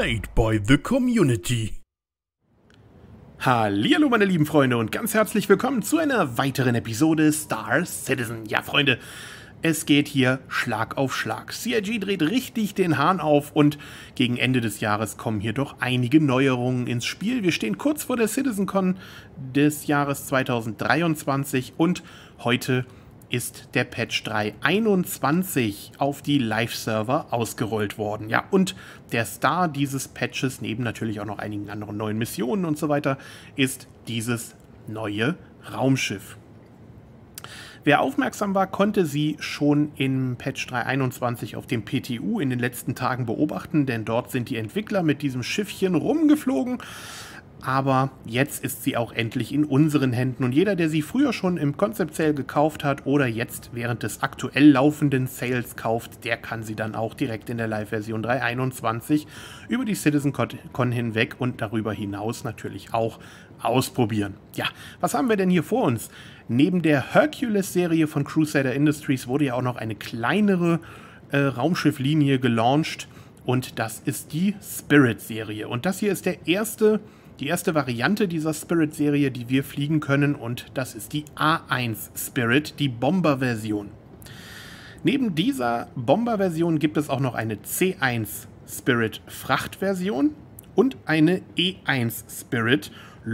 Made by the Community. Hallihallo meine lieben Freunde und ganz herzlich willkommen zu einer weiteren Episode Star Citizen. Ja Freunde, es geht hier Schlag auf Schlag. CIG dreht richtig den Hahn auf und gegen Ende des Jahres kommen hier doch einige Neuerungen ins Spiel. Wir stehen kurz vor der CitizenCon des Jahres 2023 und heute ist der Patch 3.21 auf die Live-Server ausgerollt worden. Ja, und der Star dieses Patches, neben natürlich auch noch einigen anderen neuen Missionen und so weiter, ist dieses neue Raumschiff. Wer aufmerksam war, konnte sie schon im Patch 3.21 auf dem PTU in den letzten Tagen beobachten, denn dort sind die Entwickler mit diesem Schiffchen rumgeflogen. Aber jetzt ist sie auch endlich in unseren Händen und jeder, der sie früher schon im Concept Sale gekauft hat oder jetzt während des aktuell laufenden Sales kauft, der kann sie dann auch direkt in der Live-Version 3.21 über die CitizenCon hinweg und darüber hinaus natürlich auch ausprobieren. Ja, was haben wir denn hier vor uns? Neben der Hercules-Serie von Crusader Industries wurde ja auch noch eine kleinere Raumschifflinie gelauncht und das ist die Spirit-Serie. Und das hier ist die erste Variante dieser Spirit-Serie, die wir fliegen können, und das ist die A1 Spirit, die Bomber-Version. Neben dieser Bomber-Version gibt es auch noch eine C1 Spirit Fracht-Version und eine E1 Spirit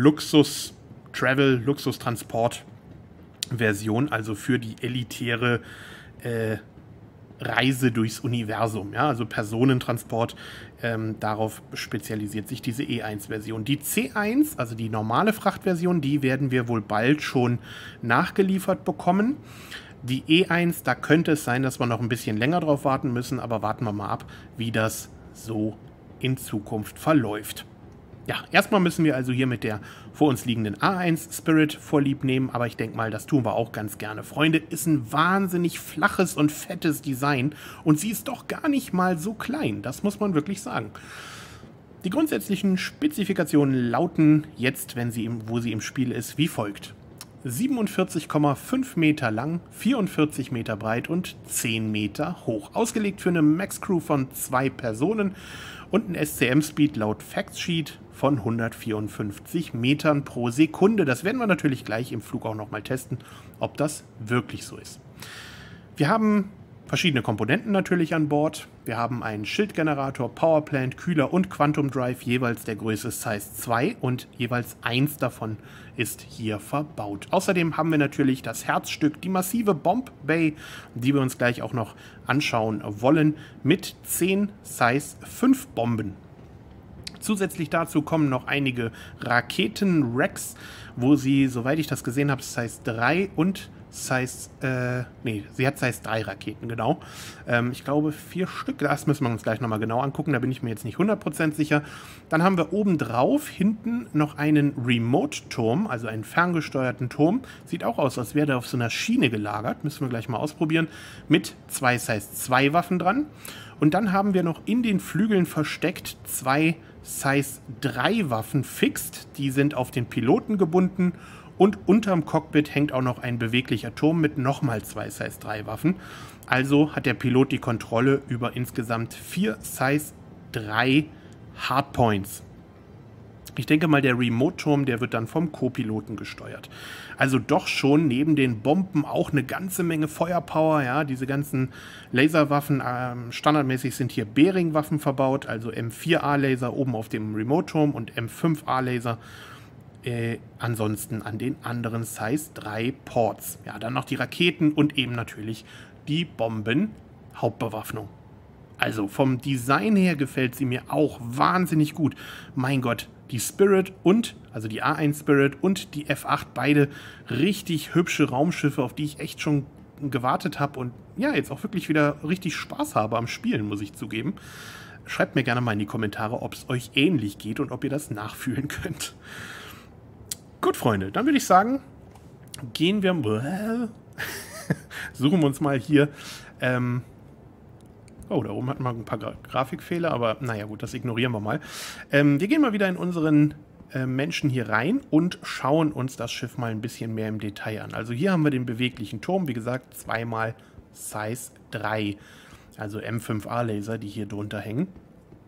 Luxus-Transport-Version, also für die elitäre Reise durchs Universum, ja, also Personentransport, darauf spezialisiert sich diese E1-Version. Die C1, also die normale Frachtversion, die werden wir wohl bald schon nachgeliefert bekommen. Die E1, da könnte es sein, dass wir noch ein bisschen länger drauf warten müssen, aber warten wir mal ab, wie das so in Zukunft verläuft. Ja, erstmal müssen wir also hier mit der vor uns liegenden A1 Spirit Vorlieb nehmen, aber ich denke mal, das tun wir auch ganz gerne. Freunde, ist ein wahnsinnig flaches und fettes Design und sie ist doch gar nicht mal so klein, das muss man wirklich sagen. Die grundsätzlichen Spezifikationen lauten jetzt, wo sie im Spiel ist, wie folgt. 47,5 Meter lang, 44 Meter breit und 10 Meter hoch. Ausgelegt für eine Max-Crew von 2 Personen und ein SCM-Speed laut Factsheet von 154 Metern pro Sekunde. Das werden wir natürlich gleich im Flug auch nochmal testen, ob das wirklich so ist. Wir haben verschiedene Komponenten natürlich an Bord. Wir haben einen Schildgenerator, Powerplant, Kühler und Quantum Drive, jeweils der Größe Size 2 und jeweils eins davon ist hier verbaut. Außerdem haben wir natürlich das Herzstück, die massive Bomb Bay, die wir uns gleich auch noch anschauen wollen, mit 10 Size 5 Bomben. Zusätzlich dazu kommen noch einige Raketen-Racks, wo sie, soweit ich das gesehen habe, Size 3 und sie hat Size 3 Raketen, genau. Ich glaube 4 Stück, das müssen wir uns gleich nochmal genau angucken, da bin ich mir jetzt nicht 100% sicher. Dann haben wir obendrauf hinten noch einen Remote-Turm, also einen ferngesteuerten Turm. Sieht auch aus, als wäre der auf so einer Schiene gelagert, müssen wir gleich mal ausprobieren, mit 2 Size 2 Waffen dran. Und dann haben wir noch in den Flügeln versteckt 2 Size 3 Waffen fixt, die sind auf den Piloten gebunden. Und unterm Cockpit hängt auch noch ein beweglicher Turm mit nochmal 2 Size 3 Waffen. Also hat der Pilot die Kontrolle über insgesamt 4 Size 3 Hardpoints. Ich denke mal, der Remote-Turm, der wird dann vom Co-Piloten gesteuert. Also doch schon neben den Bomben auch eine ganze Menge Feuerpower. Ja, diese ganzen Laserwaffen, standardmäßig sind hier Bearing-Waffen verbaut, also M4A-Laser oben auf dem Remote-Turm und M5A-Laser ansonsten an den anderen Size 3 Ports. Ja, dann noch die Raketen und eben natürlich die Bomben-Hauptbewaffnung. Also vom Design her gefällt sie mir auch wahnsinnig gut. Mein Gott, die Spirit also die A1 Spirit und die F8, beide richtig hübsche Raumschiffe, auf die ich echt schon gewartet habe und ja, jetzt auch wirklich wieder richtig Spaß habe am Spielen, muss ich zugeben. Schreibt mir gerne mal in die Kommentare, ob es euch ähnlich geht und ob ihr das nachfühlen könnt. Gut, Freunde, dann würde ich sagen, suchen wir uns mal hier, oh, da oben hatten wir ein paar Grafikfehler, aber naja gut, das ignorieren wir mal. Wir gehen mal wieder in unseren Menschen hier rein und schauen uns das Schiff mal ein bisschen mehr im Detail an. Also hier haben wir den beweglichen Turm, wie gesagt, zweimal Size 3, also M5A Laser, die hier drunter hängen.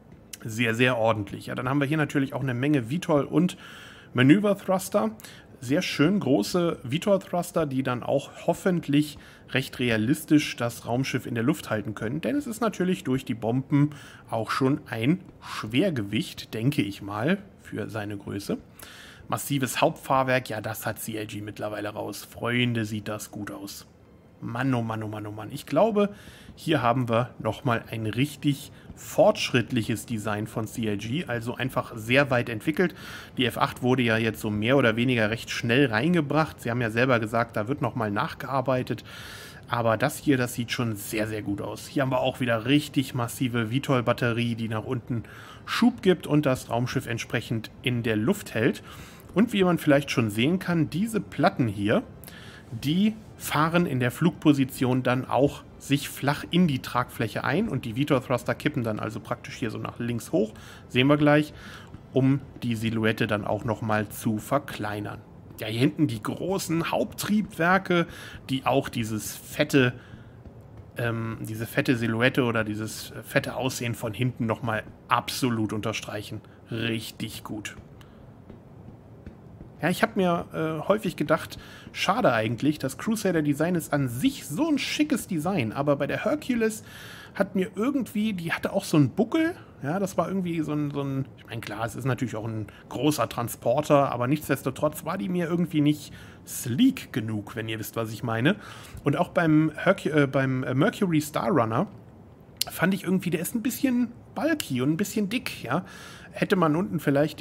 Sehr, sehr ordentlich. Ja, dann haben wir hier natürlich auch eine Menge VTOL und Manöver-Thruster. Sehr schön große VTOL-Thruster, die dann auch hoffentlich recht realistisch das Raumschiff in der Luft halten können. Denn es ist natürlich durch die Bomben auch schon ein Schwergewicht, denke ich mal, für seine Größe. Massives Hauptfahrwerk, ja, das hat CLG mittlerweile raus. Freunde, sieht das gut aus. Mann, oh Mann, oh Mann, oh Mann. Ich glaube, hier haben wir nochmal ein richtig fortschrittliches Design von CLG, also einfach sehr weit entwickelt. Die F8 wurde ja jetzt so mehr oder weniger recht schnell reingebracht. Sie haben ja selber gesagt, da wird nochmal nachgearbeitet. Aber das hier, das sieht schon sehr, sehr gut aus. Hier haben wir auch wieder richtig massive VTOL-Batterie, die nach unten Schub gibt und das Raumschiff entsprechend in der Luft hält. Und wie man vielleicht schon sehen kann, diese Platten hier, die fahren in der Flugposition dann auch sich flach in die Tragfläche ein und die VTOL-Thruster kippen dann also praktisch hier so nach links hoch, sehen wir gleich, um die Silhouette dann auch nochmal zu verkleinern. Ja, hier hinten die großen Haupttriebwerke, die auch diese fette Silhouette oder dieses fette Aussehen von hinten nochmal absolut unterstreichen. Richtig gut. Ja, ich habe mir häufig gedacht, schade eigentlich, das Crusader-Design ist an sich so ein schickes Design, aber bei der Hercules hat mir irgendwie, die hatte auch so einen Buckel, ja, das war irgendwie so ein ich meine, klar, es ist natürlich auch ein großer Transporter, aber nichtsdestotrotz war die mir irgendwie nicht sleek genug, wenn ihr wisst, was ich meine. Und auch beim Mercury Star Runner fand ich irgendwie, der ist ein bisschen bulky und ein bisschen dick, ja. Hätte man unten vielleicht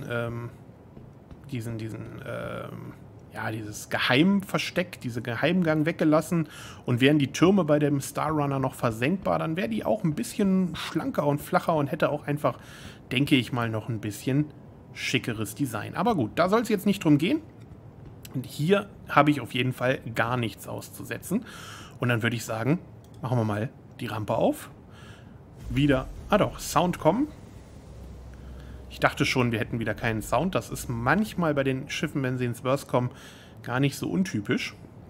dieses Geheimversteck, diese Geheimgang weggelassen und wären die Türme bei dem Star Runner noch versenkbar, dann wäre die auch ein bisschen schlanker und flacher und hätte auch einfach, denke ich mal, noch ein bisschen schickeres Design. Aber gut, da soll es jetzt nicht drum gehen. Und hier habe ich auf jeden Fall gar nichts auszusetzen. Und dann würde ich sagen, machen wir mal die Rampe auf. Wieder, Sound kommen. Ich dachte schon, wir hätten wieder keinen Sound. Das ist manchmal bei den Schiffen, wenn sie ins Verse kommen, gar nicht so untypisch.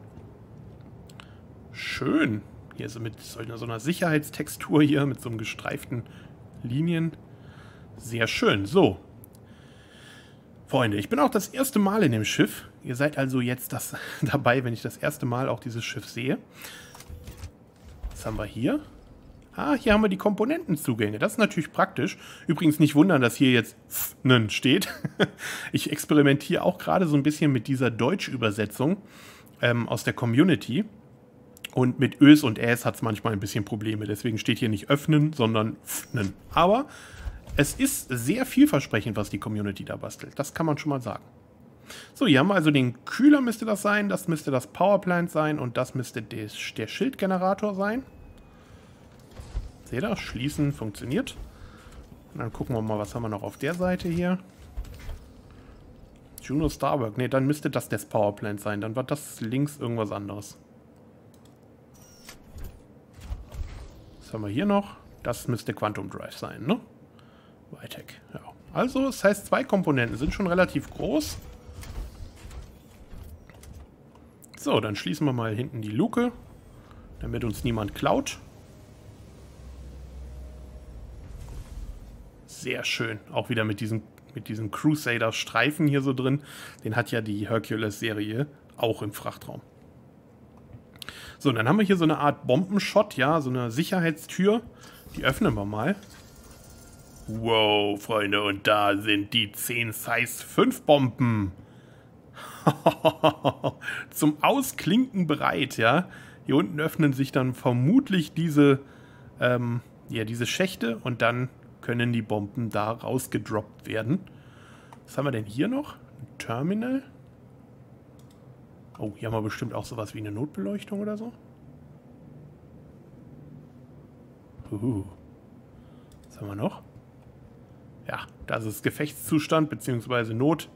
Schön. Hier ist mit so einer Sicherheitstextur hier, mit so einem gestreiften Linien. Sehr schön. So. Freunde, ich bin auch das erste Mal in dem Schiff. Ihr seid also jetzt dabei, wenn ich das erste Mal auch dieses Schiff sehe. Was haben wir hier? Hier haben wir die Komponentenzugänge. Das ist natürlich praktisch. Übrigens nicht wundern, dass hier jetzt FNN steht. Ich experimentiere auch gerade so ein bisschen mit dieser Deutschübersetzung aus der Community. Und mit Ös und Äs hat es manchmal ein bisschen Probleme. Deswegen steht hier nicht öffnen, sondern FNN. Aber es ist sehr vielversprechend, was die Community da bastelt. Das kann man schon mal sagen. So, hier haben wir also den Kühler, müsste das sein. Das müsste das Powerplant sein. Und das müsste der Schildgenerator sein. Seht ihr, schließen funktioniert. Und dann gucken wir mal, was haben wir noch auf der Seite hier. Juno Starwork. Ne, dann müsste das Powerplant sein. Dann war das links irgendwas anderes. Was haben wir hier noch? Das müsste Quantum Drive sein, ne? Vitec, ja. Also, das heißt, 2 Komponenten sind schon relativ groß. So, dann schließen wir mal hinten die Luke, damit uns niemand klaut. Sehr schön. Auch wieder mit diesem Crusader-Streifen hier so drin. Den hat ja die Hercules-Serie auch im Frachtraum. So, und dann haben wir hier so eine Art Bombenshot, ja, so eine Sicherheitstür. Die öffnen wir mal. Wow, Freunde, und da sind die 10 Size 5 Bomben. Zum Ausklinken bereit, ja. Hier unten öffnen sich dann vermutlich diese Schächte und dann können die Bomben da rausgedroppt werden. Was haben wir denn hier noch? Ein Terminal. Oh, hier haben wir bestimmt auch sowas wie eine Notbeleuchtung oder so. Was haben wir noch? Ja, das ist Gefechtszustand bzw.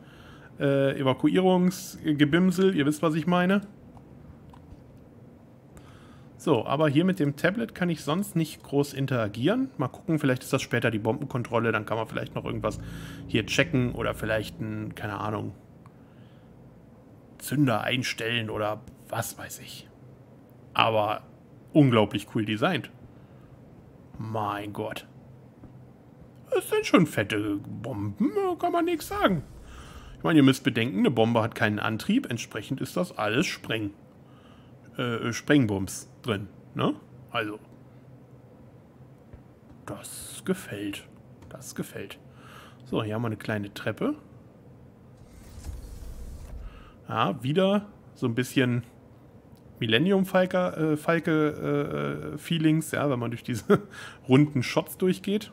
Evakuierungsgebimsel. Ihr wisst, was ich meine. So, aber hier mit dem Tablet kann ich sonst nicht groß interagieren. Mal gucken, vielleicht ist das später die Bombenkontrolle. Dann kann man vielleicht noch irgendwas hier checken oder vielleicht einen, keine Ahnung, Zünder einstellen oder was weiß ich. Aber unglaublich cool designt. Mein Gott. Das sind schon fette Bomben, kann man nichts sagen. Ich meine, ihr müsst bedenken, eine Bombe hat keinen Antrieb, entsprechend ist das alles Sprengbums drin, ne? Also, das gefällt. Das gefällt. So, hier haben wir eine kleine Treppe. Ja, wieder so ein bisschen Millennium-Falke-Feelings, ja, wenn man durch diese runden Shots durchgeht.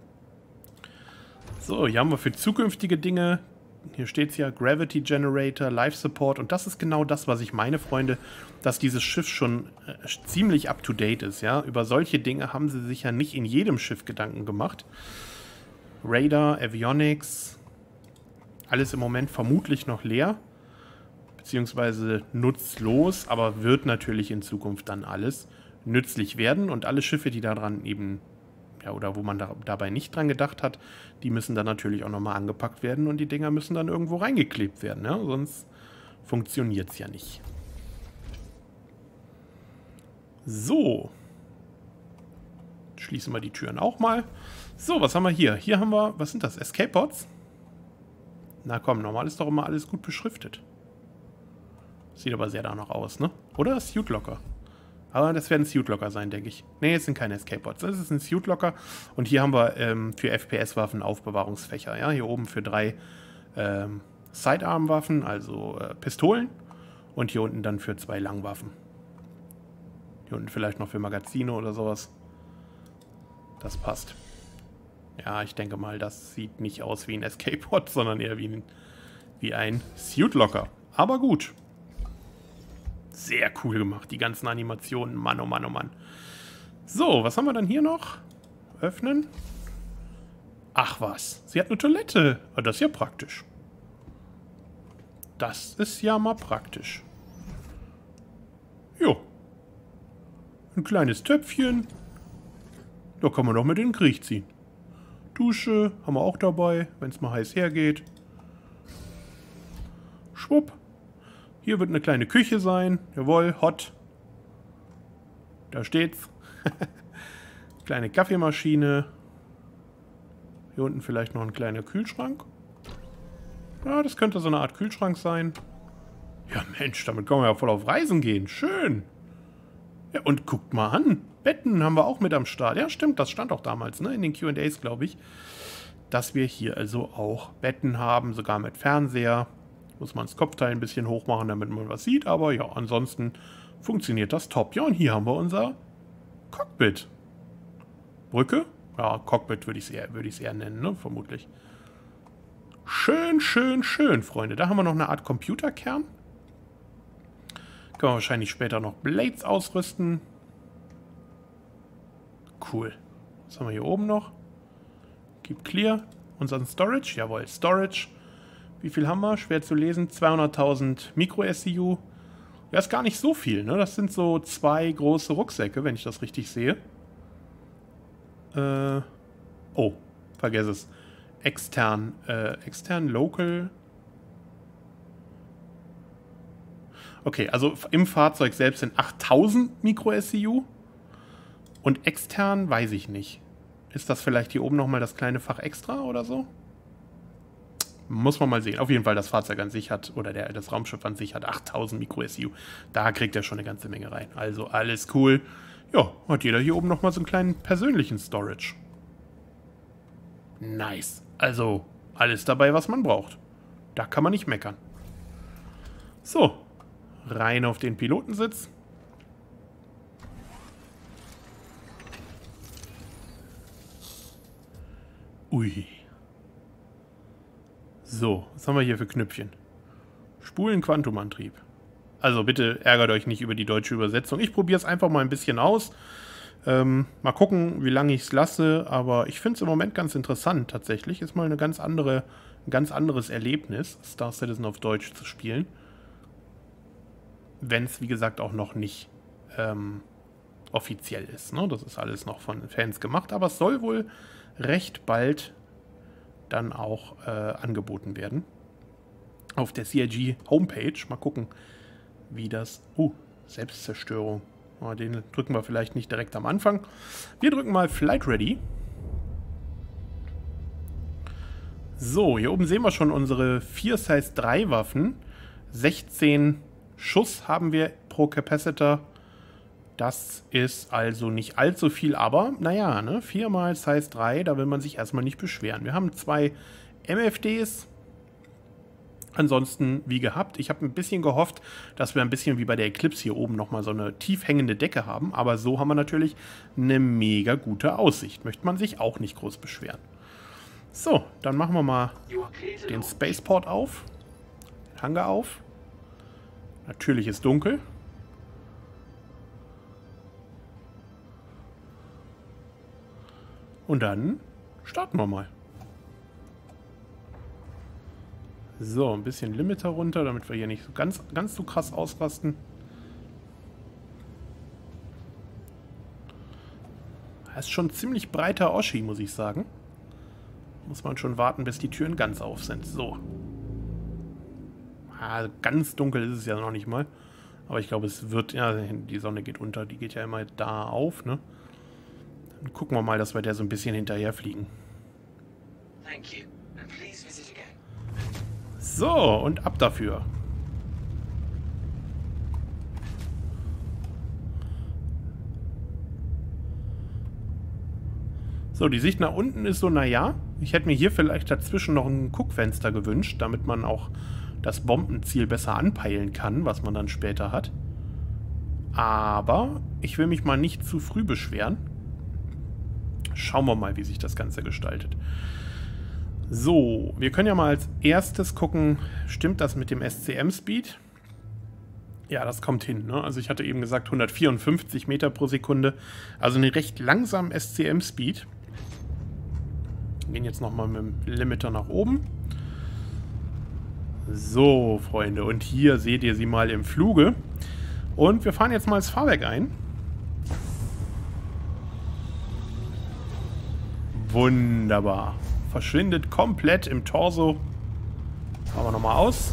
So, hier haben wir für zukünftige Dinge, hier steht es ja, Gravity Generator, Life Support, und das ist genau das, was ich meine, Freunde, dass dieses Schiff schon ziemlich up-to-date ist, ja. Über solche Dinge haben sie sich ja nicht in jedem Schiff Gedanken gemacht. Radar, Avionics, alles im Moment vermutlich noch leer, beziehungsweise nutzlos, aber wird natürlich in Zukunft dann alles nützlich werden, und alle Schiffe, die daran eben, ja, oder wo man dabei nicht dran gedacht hat, die müssen dann natürlich auch nochmal angepackt werden, und die Dinger müssen dann irgendwo reingeklebt werden, ja? Sonst funktioniert es ja nicht. So. Schließen wir die Türen auch mal. So, was haben wir hier? Hier haben wir, was sind das? Escape Pods? Na komm, normal ist doch immer alles gut beschriftet. Sieht aber sehr danach aus, ne? Oder Suit Locker. Aber das werden Suit Locker sein, denke ich. Ne, es sind keine Escape Pods. Das ist ein Suit Locker. Und hier haben wir für FPS-Waffen Aufbewahrungsfächer. Ja, hier oben für 3 Sidearm-Waffen, also Pistolen. Und hier unten dann für 2 Langwaffen. Hier unten vielleicht noch für Magazine oder sowas. Das passt. Ja, ich denke mal, das sieht nicht aus wie ein Escape Pod, sondern eher wie ein Suit Locker. Aber gut. Sehr cool gemacht, die ganzen Animationen. Mann, oh Mann, oh Mann. So, was haben wir dann hier noch? Öffnen. Ach was, sie hat eine Toilette. Das ist ja praktisch. Das ist ja mal praktisch. Jo. Ein kleines Töpfchen. Da kann man doch mit in den Krieg ziehen. Dusche haben wir auch dabei, wenn es mal heiß hergeht. Schwupp. Hier wird eine kleine Küche sein. Jawohl, hot. Da steht's. Kleine Kaffeemaschine. Hier unten vielleicht noch ein kleiner Kühlschrank. Ja, das könnte so eine Art Kühlschrank sein. Ja, Mensch, damit können wir ja voll auf Reisen gehen. Schön. Ja, und guckt mal an. Betten haben wir auch mit am Start. Ja, stimmt, das stand auch damals, ne, in den Q&As, glaube ich. Dass wir hier also auch Betten haben, sogar mit Fernseher. Muss man das Kopfteil ein bisschen hoch machen, damit man was sieht. Aber ja, ansonsten funktioniert das top. Ja, und hier haben wir unser Cockpit. Brücke? Ja, Cockpit würde ich es eher nennen, ne? Vermutlich. Schön, schön, schön, Freunde. Da haben wir noch eine Art Computerkern. Können wir wahrscheinlich später noch Blades ausrüsten. Cool. Was haben wir hier oben noch? Keep clear. Unseren Storage. Jawohl, Storage. Wie viel haben wir? Schwer zu lesen. 200.000 Micro-SCU. Ja, ist gar nicht so viel, ne? Das sind so 2 große Rucksäcke, wenn ich das richtig sehe. Oh, vergess es. Extern, local. Okay, also im Fahrzeug selbst sind 8000 Micro-SCU. Und extern weiß ich nicht. Ist das vielleicht hier oben nochmal das kleine Fach extra oder so? Muss man mal sehen. Auf jeden Fall, das Fahrzeug an sich hat, oder das Raumschiff an sich hat 8000 Micro-SCU. Da kriegt er schon eine ganze Menge rein. Also alles cool. Ja, hat jeder hier oben nochmal so einen kleinen persönlichen Storage. Nice. Also alles dabei, was man braucht. Da kann man nicht meckern. So, rein auf den Pilotensitz. Ui. So, was haben wir hier für Knöpfchen? Spulen-Quantumantrieb. Also bitte ärgert euch nicht über die deutsche Übersetzung. Ich probiere es einfach mal ein bisschen aus. Mal gucken, wie lange ich es lasse. Aber ich finde es im Moment ganz interessant tatsächlich. Ist mal ein ganz anderes Erlebnis, Star Citizen auf Deutsch zu spielen. Wenn es, wie gesagt, auch noch nicht offiziell ist. Ne? Das ist alles noch von Fans gemacht. Aber es soll wohl recht bald dann auch angeboten werden. Auf der CIG Homepage. Mal gucken, wie das... Selbstzerstörung. Oh, den drücken wir vielleicht nicht direkt am Anfang. Wir drücken mal Flight Ready. So, hier oben sehen wir schon unsere 4 Size 3 Waffen. 16 Schuss haben wir pro Capacitor. Das ist also nicht allzu viel, aber naja, ne? 4 mal Size 3, da will man sich erstmal nicht beschweren. Wir haben 2 MFDs. Ansonsten, wie gehabt, ich habe ein bisschen gehofft, dass wir ein bisschen wie bei der Eclipse hier oben nochmal so eine tief hängende Decke haben. Aber so haben wir natürlich eine mega gute Aussicht. Möchte man sich auch nicht groß beschweren. So, dann machen wir mal den Spaceport auf. Hangar auf. Natürlich ist dunkel. Und dann starten wir mal. So, ein bisschen Limiter runter, damit wir hier nicht so ganz so krass ausrasten. Das ist schon ein ziemlich breiter Oschi, muss ich sagen. Muss man schon warten, bis die Türen ganz auf sind. So. Also ganz dunkel ist es ja noch nicht mal. Aber ich glaube, es wird... Ja, die Sonne geht unter. Die geht ja immer da auf, ne? Dann gucken wir mal, dass wir der so ein bisschen hinterher fliegen. So, und ab dafür. So, die Sicht nach unten ist so, naja, ich hätte mir hier vielleicht dazwischen noch ein Guckfenster gewünscht, damit man auch das Bombenziel besser anpeilen kann, was man dann später hat. Aber ich will mich mal nicht zu früh beschweren. Schauen wir mal, wie sich das Ganze gestaltet. So, wir können ja mal als erstes gucken, stimmt das mit dem SCM-Speed? Ja, das kommt hin, ne? Also ich hatte eben gesagt 154 Meter pro Sekunde. Also einen recht langsamen SCM-Speed. Wir gehen jetzt nochmal mit dem Limiter nach oben. So, Freunde, und hier seht ihr sie mal im Fluge. Und wir fahren jetzt mal das Fahrwerk ein. Wunderbar. Verschwindet komplett im Torso. Fahren wir nochmal aus.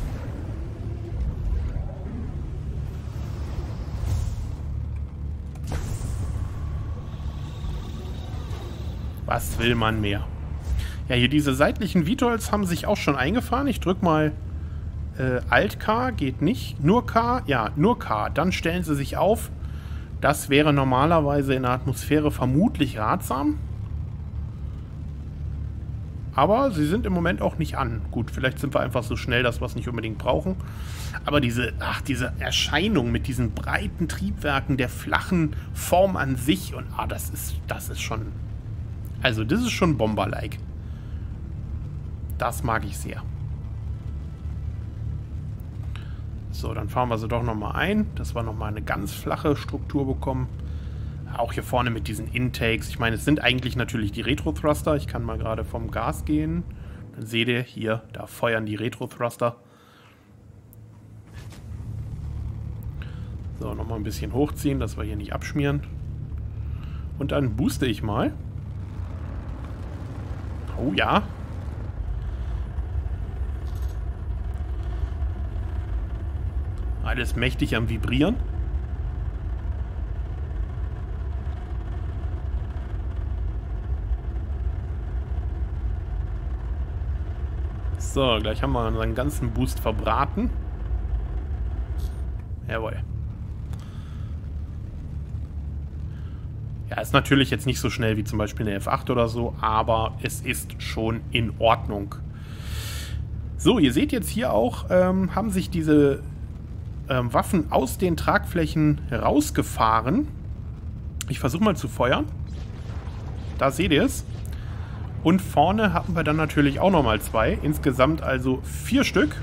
Was will man mehr? Ja, hier diese seitlichen VTOLs haben sich auch schon eingefahren. Ich drücke mal Alt-K, geht nicht. Nur K? Ja, nur K. Dann stellen sie sich auf. Das wäre normalerweise in der Atmosphäre vermutlich ratsam. Aber sie sind im Moment auch nicht an. Gut, vielleicht sind wir einfach so schnell, dass wir es nicht unbedingt brauchen. Aber diese Erscheinung mit diesen breiten Triebwerken, der flachen Form an sich und das ist schon... Also das ist schon Bomber-like. Das mag ich sehr. So, dann fahren wir sie doch nochmal ein, dass wir nochmal eine ganz flache Struktur bekommen. Auch hier vorne mit diesen Intakes. Ich meine, es sind eigentlich natürlich die Retro-Thruster. Ich kann mal gerade vom Gas gehen. Dann seht ihr hier, da feuern die Retro-Thruster. So, nochmal ein bisschen hochziehen, dass wir hier nicht abschmieren. Und dann booste ich mal. Oh ja. Alles mächtig am Vibrieren. So, gleich haben wir unseren ganzen Boost verbraten. Jawohl. Ja, ist natürlich jetzt nicht so schnell wie zum Beispiel eine F8 oder so, aber es ist schon in Ordnung. So, ihr seht jetzt hier auch, haben sich diese Waffen aus den Tragflächen rausgefahren. Ich versuche mal zu feuern. Da seht ihr es. Und vorne haben wir dann natürlich auch nochmal 2. Insgesamt also 4 Stück.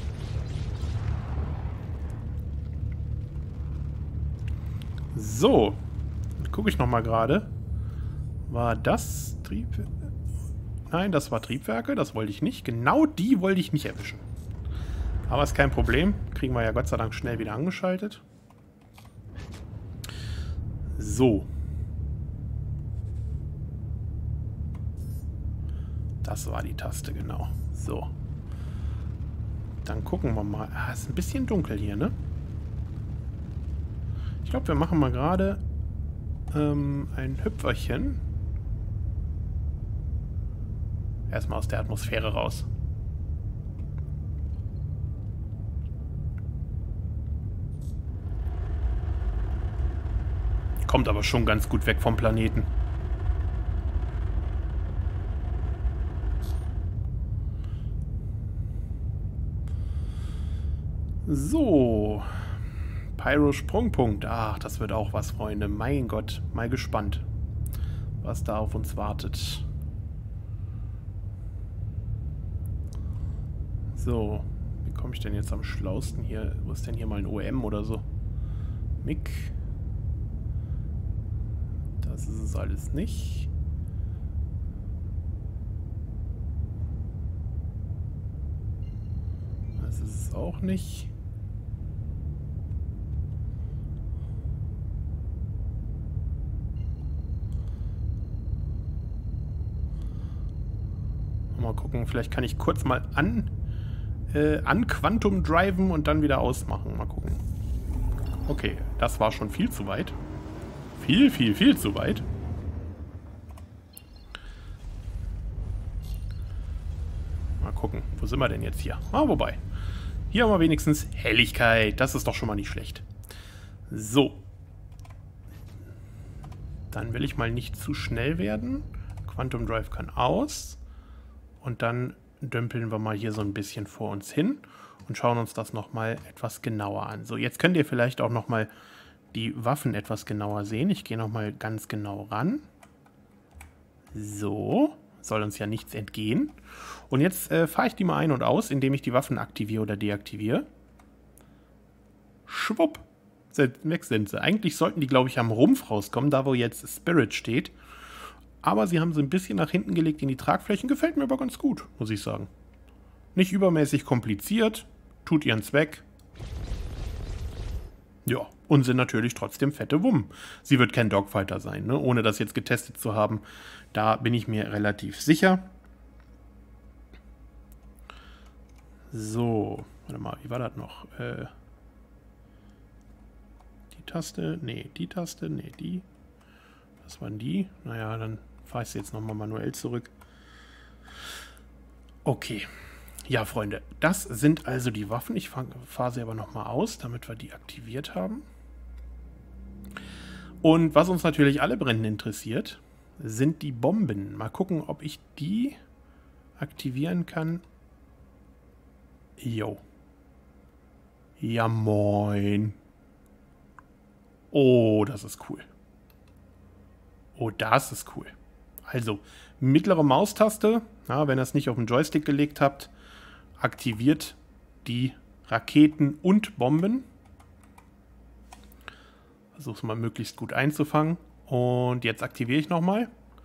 So. Gucke ich nochmal gerade. War das Triebwerke? Nein, das war Triebwerke. Das wollte ich nicht. Genau die wollte ich nicht erwischen. Aber ist kein Problem. Kriegen wir ja Gott sei Dank schnell wieder angeschaltet. So. Das war die Taste, genau. So. Dann gucken wir mal. Ah, ist ein bisschen dunkel hier, ne? Ich glaube, wir machen mal gerade ein Hüpferchen. Erstmal aus der Atmosphäre raus. Kommt aber schon ganz gut weg vom Planeten. So. Pyro-Sprungpunkt. Ach, das wird auch was, Freunde. Mein Gott, mal gespannt, was da auf uns wartet. So. Wie komme ich denn jetzt am schlausten hier? Wo ist denn hier mal ein OM oder so? Mick. Das ist es alles nicht. Das ist es auch nicht. Mal gucken, vielleicht kann ich kurz mal an Quantum driven und dann wieder ausmachen. Mal gucken. Okay, das war schon viel zu weit. Viel zu weit. Mal gucken, wo sind wir denn jetzt hier? Ah, wobei. Hier haben wir wenigstens Helligkeit. Das ist doch schon mal nicht schlecht. So. Dann will ich mal nicht zu schnell werden. Quantum Drive kann aus. Und dann dümpeln wir mal hier so ein bisschen vor uns hin und schauen uns das nochmal etwas genauer an. So, jetzt könnt ihr vielleicht auch nochmal die Waffen etwas genauer sehen. Ich gehe nochmal ganz genau ran. So, soll uns ja nichts entgehen. Und jetzt fahre ich die mal ein und aus, indem ich die Waffen aktiviere oder deaktiviere. Schwupp, weg sind sie. Eigentlich sollten die, glaube ich, am Rumpf rauskommen, da wo jetzt Spirit steht. Aber sie haben sie ein bisschen nach hinten gelegt in die Tragflächen. Gefällt mir aber ganz gut, muss ich sagen. Nicht übermäßig kompliziert, tut ihren Zweck. Ja, und sind natürlich trotzdem fette Wummen. Sie wird kein Dogfighter sein, ne? Ohne das jetzt getestet zu haben. Da bin ich mir relativ sicher. So, warte mal, wie war das noch? Die Taste, nee, die Taste, nee, die. Das waren die. Naja, dann fahre ich sie jetzt nochmal manuell zurück. Okay. Ja, Freunde, das sind also die Waffen. Ich fahre sie aber nochmal aus, damit wir die aktiviert haben. Und was uns natürlich alle brennend interessiert, sind die Bomben. Mal gucken, ob ich die aktivieren kann. Jo. Ja, moin. Oh, das ist cool. Oh, das ist cool. Also, mittlere Maustaste, ja, wenn ihr es nicht auf den Joystick gelegt habt, aktiviert die Raketen und Bomben. Versuche es mal möglichst gut einzufangen. Und jetzt aktiviere ich nochmal.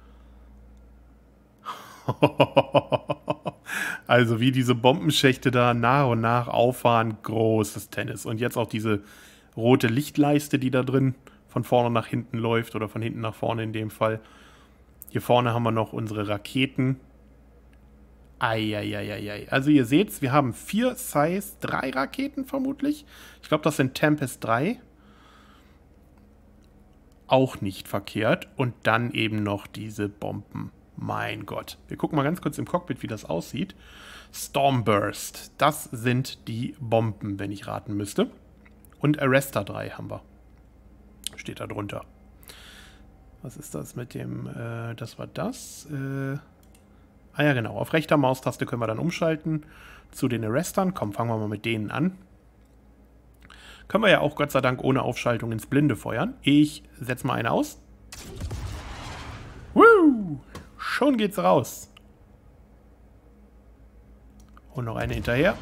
Also wie diese Bombenschächte da nach und nach auffahren, großes Tennis. Und jetzt auch diese rote Lichtleiste, die da drin von vorne nach hinten läuft oder von hinten nach vorne in dem Fall. Hier vorne haben wir noch unsere Raketen. Eieieiei. Also ihr seht, wir haben 4 Size 3 Raketen vermutlich. Ich glaube, das sind Tempest 3. Auch nicht verkehrt. Und dann eben noch diese Bomben. Mein Gott. Wir gucken mal ganz kurz im Cockpit, wie das aussieht. Stormburst. Das sind die Bomben, wenn ich raten müsste. Und Arrestor 3 haben wir. Steht da drunter. Was ist das mit dem... das war das. Ah ja, genau. Auf rechter Maustaste können wir dann umschalten zu den Arrestern. Komm, fangen wir mal mit denen an. Können wir ja auch Gott sei Dank ohne Aufschaltung ins Blinde feuern. Ich setze mal eine aus. Woo! Schon geht's raus. Und noch eine hinterher.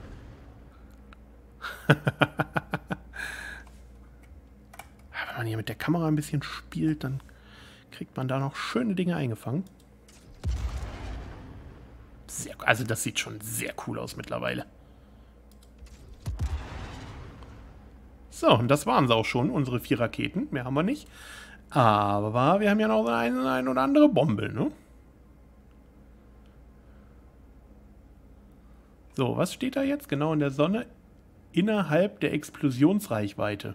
Wenn man hier mit der Kamera ein bisschen spielt, dann kriegt man da noch schöne Dinge eingefangen. Also das sieht schon sehr cool aus mittlerweile. So, und das waren sie auch schon, unsere 4 Raketen. Mehr haben wir nicht. Aber wir haben ja noch eine oder andere Bombe, ne? So, was steht da jetzt? Genau in der Sonne. Innerhalb der Explosionsreichweite.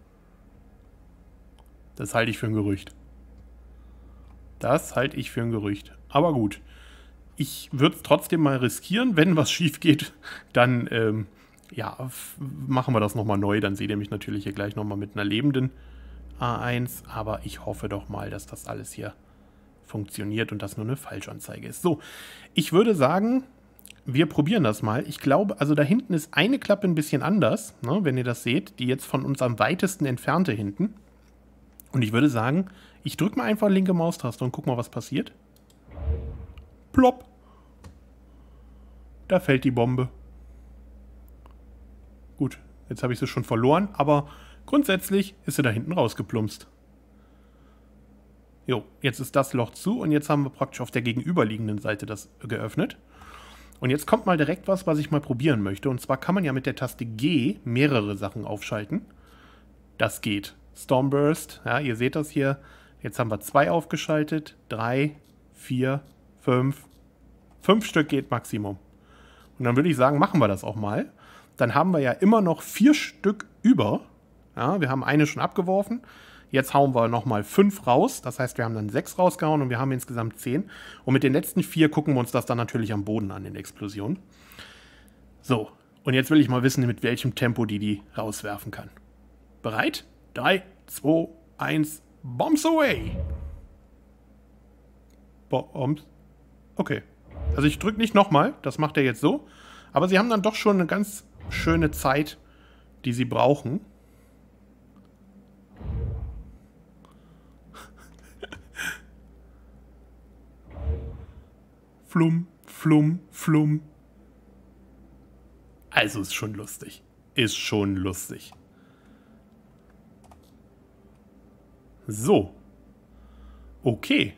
Das halte ich für ein Gerücht. Das halte ich für ein Gerücht. Aber gut. ich würde es trotzdem mal riskieren. Wenn was schief geht, dann ja, machen wir das nochmal neu. Dann seht ihr mich natürlich hier gleich nochmal mit einer lebenden A1. Aber ich hoffe doch mal, dass das alles hier funktioniert und das nur eine Falschanzeige ist. So, ich würde sagen, wir probieren das mal. Ich glaube, also da hinten ist eine Klappe ein bisschen anders, ne, wenn ihr das seht. Die jetzt von uns am weitesten entfernte hinten. Und ich würde sagen, ich drücke mal einfach linke Maustaste und guck mal, was passiert. Plopp. Da fällt die Bombe. Gut, jetzt habe ich sie schon verloren, aber grundsätzlich ist sie da hinten rausgeplumpst. Jo, jetzt ist das Loch zu und jetzt haben wir praktisch auf der gegenüberliegenden Seite das geöffnet. Und jetzt kommt mal direkt was ich mal probieren möchte. Und zwar kann man ja mit der Taste G mehrere Sachen aufschalten. Das geht. Stormburst, ja, ihr seht das hier. Jetzt haben wir 2 aufgeschaltet. 3, 4, 5. 5 Stück geht Maximum. Und dann würde ich sagen, machen wir das auch mal. Dann haben wir ja immer noch 4 Stück über. Ja, wir haben eine schon abgeworfen. Jetzt hauen wir nochmal 5 raus. Das heißt, wir haben dann 6 rausgehauen und wir haben insgesamt 10. Und mit den letzten 4 gucken wir uns das dann natürlich am Boden an in der Explosion. So, und jetzt will ich mal wissen, mit welchem Tempo die rauswerfen kann. Bereit? 3, 2, 1, Bombs away! Bombs? Okay. Also ich drücke nicht nochmal, das macht er jetzt so. Aber sie haben dann doch schon eine ganz schöne Zeit, die sie brauchen. Flum, flum, flum. Also ist schon lustig. Ist schon lustig. So. Okay.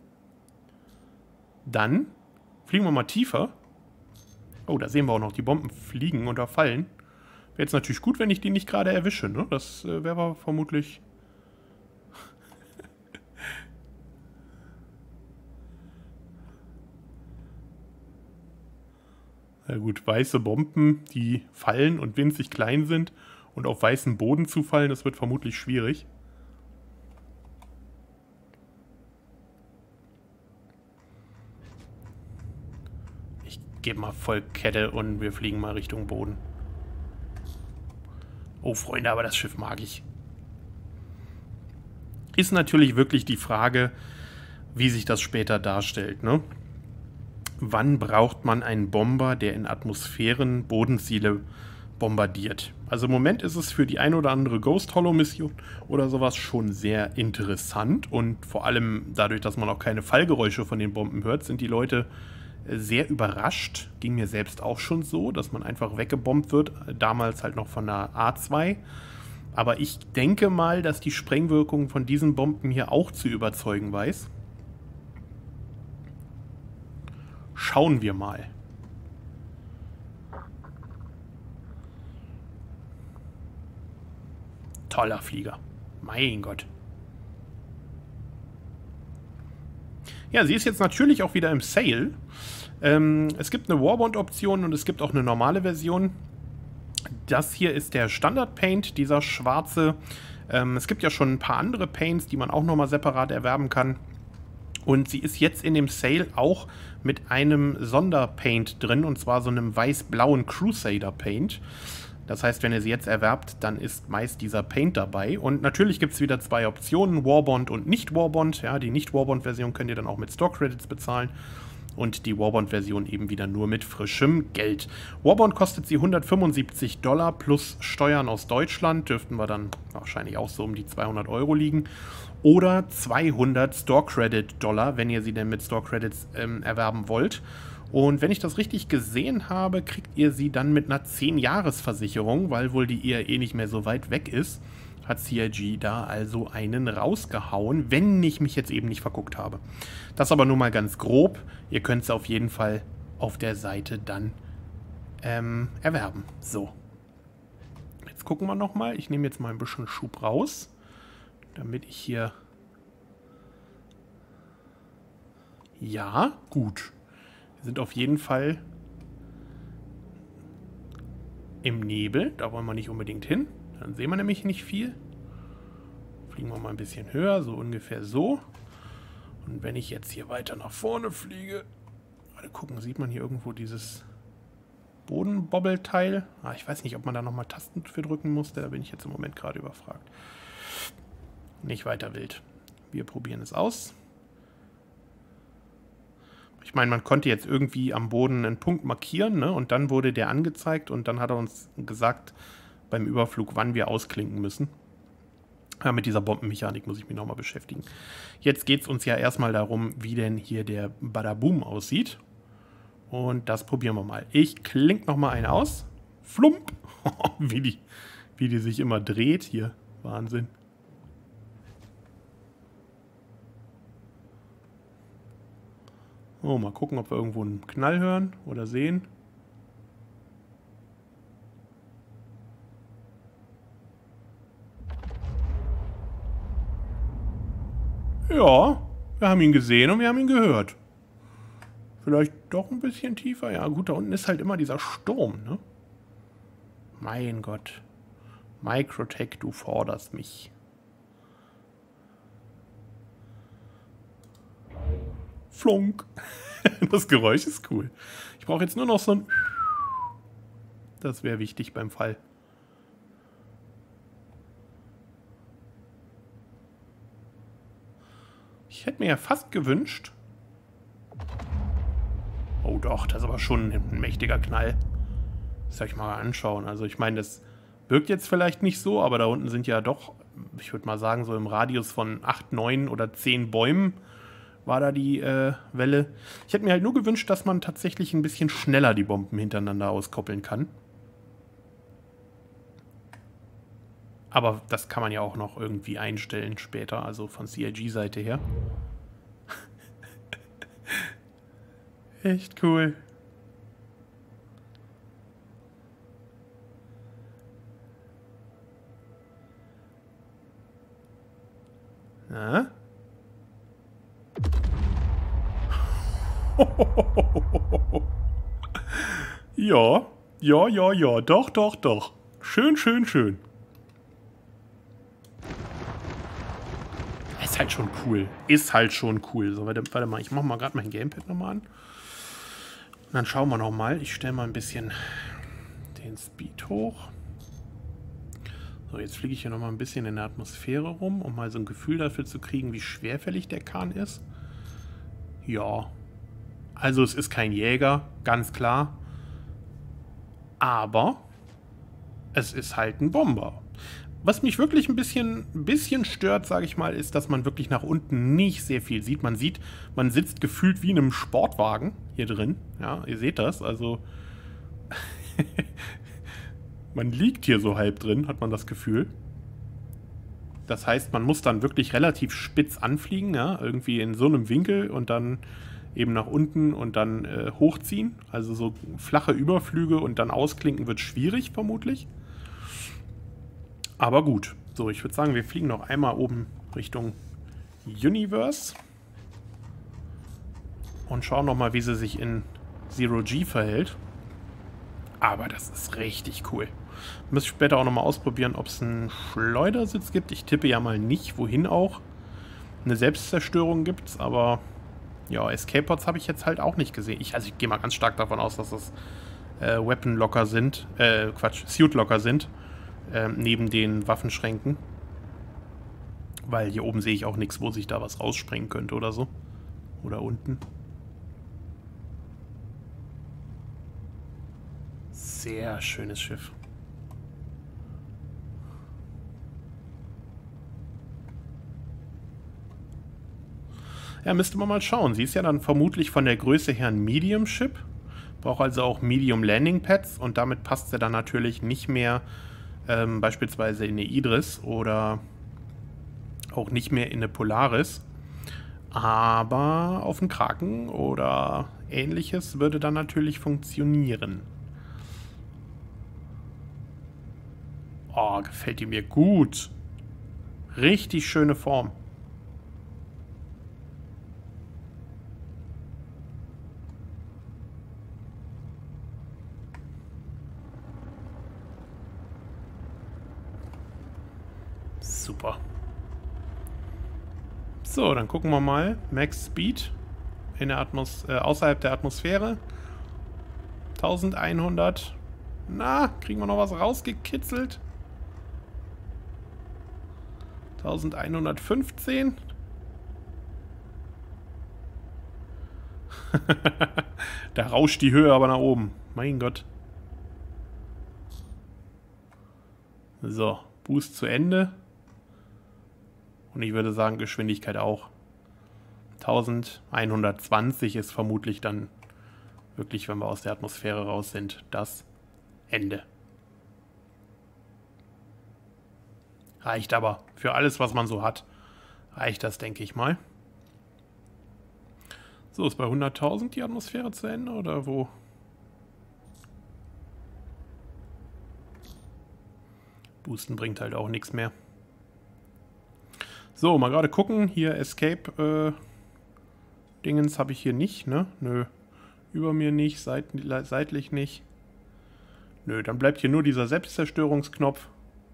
Dann fliegen wir mal tiefer. Oh, da sehen wir auch noch die Bomben fliegen oder fallen. Wäre jetzt natürlich gut, wenn ich die nicht gerade erwische, ne? Das wäre vermutlich... Na gut, weiße Bomben, die fallen und winzig klein sind und auf weißen Boden zu fallen, das wird vermutlich schwierig. Ich gebe mal voll Kette und wir fliegen mal Richtung Boden. Oh, Freunde, aber das Schiff mag ich. Ist natürlich wirklich die Frage, wie sich das später darstellt, ne? Wann braucht man einen Bomber, der in Atmosphären Bodenziele bombardiert? Also im Moment ist es für die ein oder andere Ghost Hollow Mission oder sowas schon sehr interessant und vor allem dadurch, dass man auch keine Fallgeräusche von den Bomben hört, sind die Leute sehr überrascht. Ging mir selbst auch schon so, dass man einfach weggebombt wird, damals halt noch von der A2. Aber ich denke mal, dass die Sprengwirkung von diesen Bomben hier auch zu überzeugen weiß. Schauen wir mal. Toller Flieger. Mein Gott. Ja, sie ist jetzt natürlich auch wieder im Sale. Es gibt eine Warbond-Option und es gibt auch eine normale Version. Das hier ist der Standard-Paint, dieser schwarze. Es gibt ja schon ein paar andere Paints, die man auch nochmal separat erwerben kann. Und sie ist jetzt in dem Sale auch mit einem Sonderpaint drin, und zwar so einem weiß-blauen Crusader-Paint. Das heißt, wenn ihr sie jetzt erwerbt, dann ist meist dieser Paint dabei. Und natürlich gibt es wieder 2 Optionen, Warbond und Nicht-Warbond. Ja, die Nicht-Warbond-Version könnt ihr dann auch mit Store-Credits bezahlen. Und die Warbond-Version eben wieder nur mit frischem Geld. Warbond kostet sie $175 plus Steuern aus Deutschland. Dürften wir dann wahrscheinlich auch so um die 200 € liegen. Oder 200 Store-Credit-Dollar, wenn ihr sie denn mit Store-Credits erwerben wollt. Und wenn ich das richtig gesehen habe, kriegt ihr sie dann mit einer 10-Jahres-Versicherung, weil wohl die ERE nicht mehr so weit weg ist. Hat CIG da also einen rausgehauen, wenn ich mich jetzt eben nicht verguckt habe. Das aber nur mal ganz grob. Ihr könnt es auf jeden Fall auf der Seite dann erwerben. So. Jetzt gucken wir nochmal. Ich nehme jetzt mal ein bisschen Schub raus, damit ich hier... Ja, gut. Wir sind auf jeden Fall im Nebel. Da wollen wir nicht unbedingt hin. Dann sehen wir nämlich nicht viel. Fliegen wir mal ein bisschen höher, so ungefähr so. Und wenn ich jetzt hier weiter nach vorne fliege, Mal gucken, sieht man hier irgendwo dieses Bodenbobbelteil? Ah, ich weiß nicht, ob man da nochmal Tasten für drücken musste. Da bin ich jetzt im Moment gerade überfragt. Nicht weiter wild. Wir probieren es aus. Ich meine, man konnte jetzt irgendwie am Boden einen Punkt markieren, ne? Und dann wurde der angezeigt und dann hat er uns gesagt beim Überflug, wann wir ausklinken müssen. Ja, mit dieser Bombenmechanik muss ich mich nochmal beschäftigen. Jetzt geht es uns ja erstmal darum, wie denn hier der Badaboom aussieht. Und das probieren wir mal. Ich klinke nochmal einen aus. Flump! wie die sich immer dreht hier. Wahnsinn. Oh, mal gucken, ob wir irgendwo einen Knall hören oder sehen. Ja, wir haben ihn gesehen und wir haben ihn gehört. Vielleicht doch ein bisschen tiefer. Ja, gut, da unten ist halt immer dieser Sturm, ne? Mein Gott. Microtech, du forderst mich. Flunk. Das Geräusch ist cool. Ich brauche jetzt nur noch so ein... Das wäre wichtig beim Fall. Ich hätte mir ja fast gewünscht... Oh doch, das ist aber schon ein mächtiger Knall. Das soll ich mal anschauen. Also ich meine, das wirkt jetzt vielleicht nicht so, aber da unten sind ja doch, ich würde mal sagen, so im Radius von 8, 9 oder 10 Bäumen war da die Welle. Ich hätte mir halt nur gewünscht, dass man tatsächlich ein bisschen schneller die Bomben hintereinander auskoppeln kann. Aber das kann man ja auch noch irgendwie einstellen später, also von CIG-Seite her. Echt cool. Na? Ja, ja, doch. Schön. Ist halt schon cool. So, warte mal, ich mach mal gerade mein Gamepad nochmal an. Und dann schauen wir nochmal. Ich stelle mal ein bisschen den Speed hoch. So, jetzt fliege ich hier nochmal ein bisschen in der Atmosphäre rum, um mal so ein Gefühl dafür zu kriegen, wie schwerfällig der Kahn ist. Ja. Also es ist kein Jäger, ganz klar. Aber es ist halt ein Bomber. Was mich wirklich ein bisschen stört, sage ich mal, ist, dass man wirklich nach unten nicht sehr viel sieht. Man sitzt gefühlt wie in einem Sportwagen hier drin. Ja, ihr seht das. Also man liegt hier so halb drin, hat man das Gefühl. Das heißt, man muss dann wirklich relativ spitz anfliegen, ja, irgendwie in so einem Winkel und dann eben nach unten und dann hochziehen. Also so flache Überflüge und dann ausklinken wird schwierig, vermutlich. Aber gut. So, ich würde sagen, wir fliegen noch einmal oben Richtung Universe. Und schauen nochmal, wie sie sich in Zero G verhält. Aber das ist richtig cool. Müsste ich später auch nochmal ausprobieren, ob es einen Schleudersitz gibt. Ich tippe ja mal nicht, wohin auch. Eine Selbstzerstörung gibt es, aber ja, Escape-Pods habe ich jetzt halt auch nicht gesehen. Also ich gehe mal ganz stark davon aus, dass das Weapon-Locker sind. Suit-Locker sind. Neben den Waffenschränken. Weil hier oben sehe ich auch nichts, wo sich da was raussprengen könnte oder so. Oder unten. Sehr schönes Schiff. Ja, müsste man mal schauen. Sie ist ja dann vermutlich von der Größe her ein Medium-Ship. Braucht also auch Medium-Landing-Pads. Und damit passt sie dann natürlich nicht mehr beispielsweise in eine Idris oder auch nicht mehr in eine Polaris. Aber auf einen Kraken oder ähnliches würde dann natürlich funktionieren. Oh, gefällt die mir gut. Richtig schöne Form. Super. So, dann gucken wir mal. Max Speed. in der außerhalb der Atmosphäre. 1100. Na, kriegen wir noch was rausgekitzelt? 1115. Da rauscht die Höhe aber nach oben. Mein Gott. So, Boost zu Ende. Und ich würde sagen, Geschwindigkeit auch. 1120 ist vermutlich dann wirklich, wenn wir aus der Atmosphäre raus sind, das Ende. Reicht aber. Für alles, was man so hat, reicht das, denke ich mal. So, ist bei 100.000 die Atmosphäre zu Ende, oder wo? Boosten bringt halt auch nichts mehr. So, mal gerade gucken. Hier Escape Dingens habe ich hier nicht, ne? Nö. Über mir nicht, seitlich nicht. Nö, dann bleibt hier nur dieser Selbstzerstörungsknopf.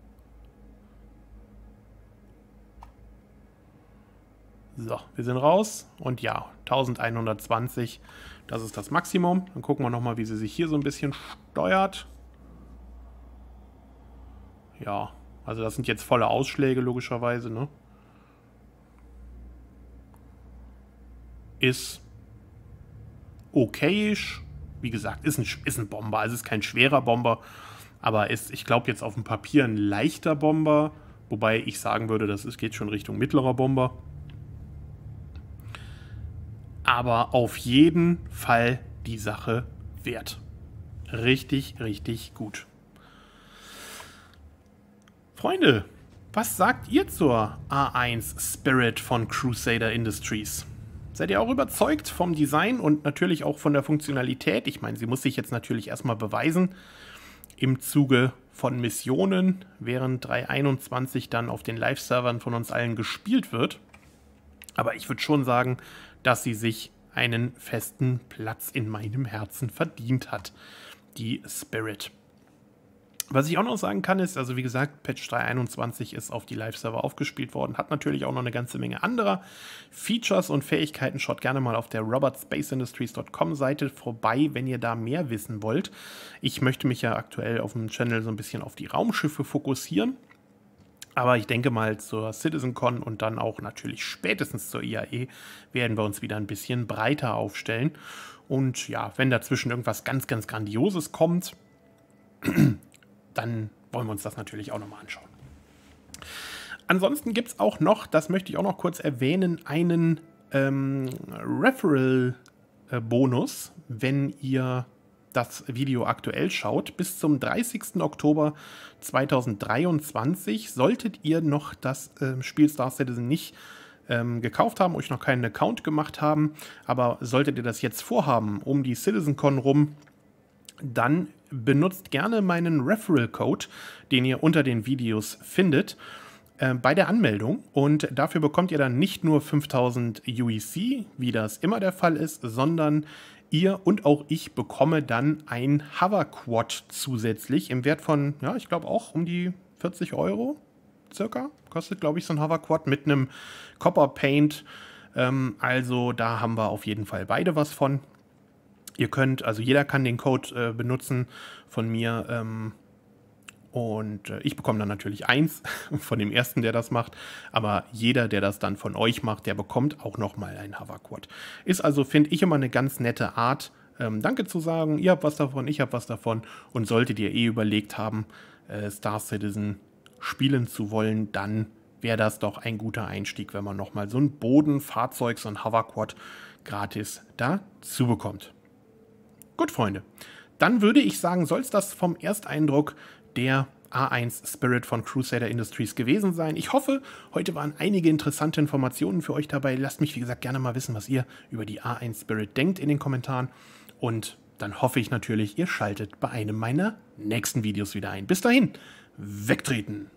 So, wir sind raus. Und ja, 1120, das ist das Maximum. Dann gucken wir nochmal, wie sie sich hier so ein bisschen steuert. Ja, also das sind jetzt volle Ausschläge, logischerweise, ne? Ist okayisch. Wie gesagt, ist ein Bomber. Also ist kein schwerer Bomber, aber ist, ich glaube, jetzt auf dem Papier ein leichter Bomber. Wobei ich sagen würde, geht schon Richtung mittlerer Bomber. Aber auf jeden Fall die Sache wert. Richtig, richtig gut. Freunde, was sagt ihr zur A1 Spirit von Crusader Industries? Seid ihr auch überzeugt vom Design und natürlich auch von der Funktionalität? Ich meine, sie muss sich jetzt natürlich erstmal beweisen im Zuge von Missionen, während 3.21 dann auf den Live-Servern von uns allen gespielt wird. Aber ich würde schon sagen, dass sie sich einen festen Platz in meinem Herzen verdient hat, die Spirit. Was ich auch noch sagen kann ist, also wie gesagt, Patch 3.21 ist auf die Live-Server aufgespielt worden, hat natürlich auch noch eine ganze Menge anderer Features und Fähigkeiten. Schaut gerne mal auf der robertspaceindustries.com Seite vorbei, wenn ihr da mehr wissen wollt. Ich möchte mich ja aktuell auf dem Channel so ein bisschen auf die Raumschiffe fokussieren. Aber ich denke mal, zur CitizenCon und dann auch natürlich spätestens zur IAE werden wir uns wieder ein bisschen breiter aufstellen. Und ja, wenn dazwischen irgendwas ganz, ganz Grandioses kommt, dann wollen wir uns das natürlich auch nochmal anschauen. Ansonsten gibt es auch noch, das möchte ich auch noch kurz erwähnen, einen Referral-Bonus, wenn ihr das Video aktuell schaut. Bis zum 30. Oktober 2023 solltet ihr noch das Spiel Star Citizen nicht gekauft haben, euch noch keinen Account gemacht haben, aber solltet ihr das jetzt vorhaben, um die CitizenCon rum, dann benutzt gerne meinen Referral-Code, den ihr unter den Videos findet, bei der Anmeldung. Und dafür bekommt ihr dann nicht nur 5000 UEC, wie das immer der Fall ist, sondern ihr und auch ich bekomme dann ein Hoverquad zusätzlich im Wert von, ja, ich glaube auch um die 40 Euro circa. Kostet, glaube ich, so ein Hoverquad mit einem Copper Paint. Also da haben wir auf jeden Fall beide was von. Ihr könnt, also jeder kann den Code benutzen von mir und ich bekomme dann natürlich 1 von dem ersten, der das macht, aber jeder, der das dann von euch macht, der bekommt auch nochmal ein Hoverquad. Ist also, finde ich, immer eine ganz nette Art, Danke zu sagen, ihr habt was davon, ich habe was davon und solltet ihr überlegt haben, Star Citizen spielen zu wollen, dann wäre das doch ein guter Einstieg, wenn man nochmal so ein Bodenfahrzeug, so ein Hoverquad gratis dazu bekommt. Gut, Freunde, dann würde ich sagen, soll es das vom Ersteindruck der A1 Spirit von Crusader Industries gewesen sein. Ich hoffe, heute waren einige interessante Informationen für euch dabei. Lasst mich, wie gesagt, gerne mal wissen, was ihr über die A1 Spirit denkt in den Kommentaren. Und dann hoffe ich natürlich, ihr schaltet bei einem meiner nächsten Videos wieder ein. Bis dahin, wegtreten!